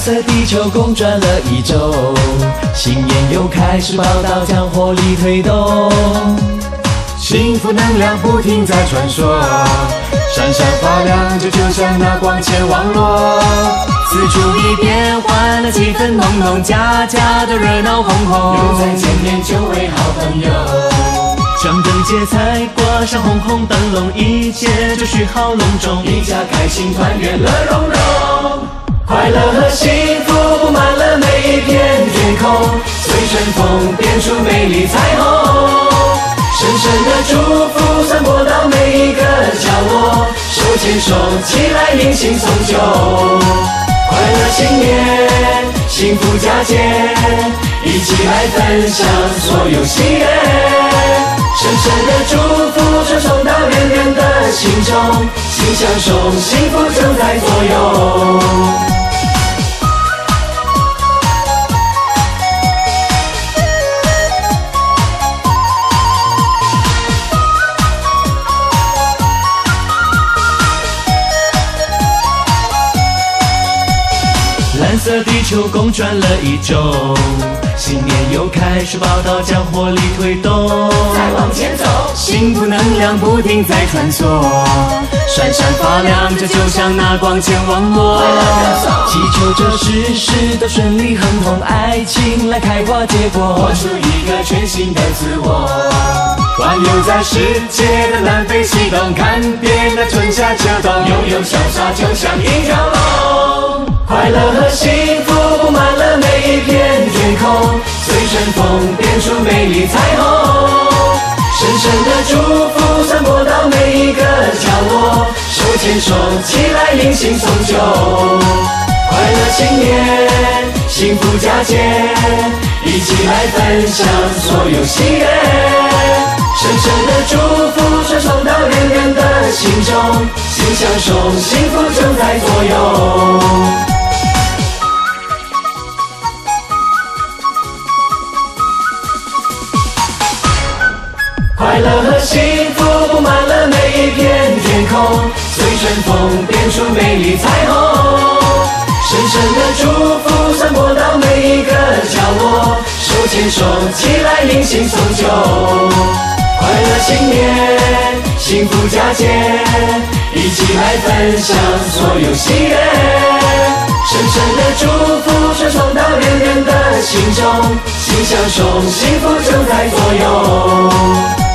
色地球公转了1周，新年又开始报道，将活力推动。 幸福能量不停在传说，闪闪发亮，这就像那光纤网络。 四处一变换了气氛浓浓，家家都热闹哄哄。 又再见面就为好朋友， 张灯结彩，挂上红红灯笼，一切就绪好隆重， 一家开心，团圆乐融融。 快乐和幸福布满了每一片天空， 随顺风变出美丽彩虹。 深深的祝福散播到每一个角落， 手牵手，起来迎新送旧。 快乐新年，幸福佳节，一起来分享所有喜悦。深深的祝福传送到人人的心中，心相守，幸福就在左右。蓝色地球公转了1周，新年又开始报道，将活力推动。 再往前走， 幸福能量不停在穿梭，闪闪发亮，这就像那光纤网络。祈求这事事都顺利亨通，爱情来开花结果， 活出一个全新的自我。 环游在世界的南北西东，看遍了春夏秋冬， 悠悠潇洒就像一条龙。 快乐和幸福布满了每一片天空， 随顺风变出美丽彩虹。 深深的祝福散播到每一个角落， 手牵手，起来迎新送旧。 快乐新年，幸福佳节，一起来分享所有喜悦。深深的祝福传送到人人的心中， 心相守，幸福就在左右。 快乐和幸福布满了每一片天空， 随顺风变出美丽彩虹。 深深的祝福散播到每一个角落， 手牵手，起来迎新送旧。 快乐新年，幸福佳节，一起来分享所有喜悦。深深的祝福传送到人人的心中， 心相守，幸福就在左右。